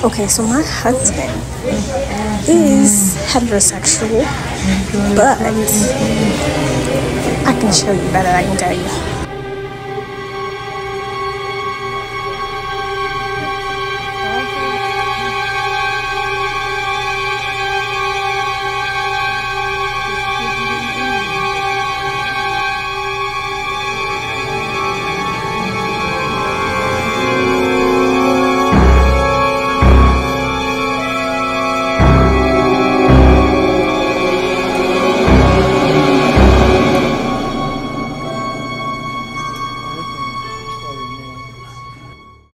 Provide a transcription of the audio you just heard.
Okay, so my husband is heterosexual, but I can show you better, I can tell you.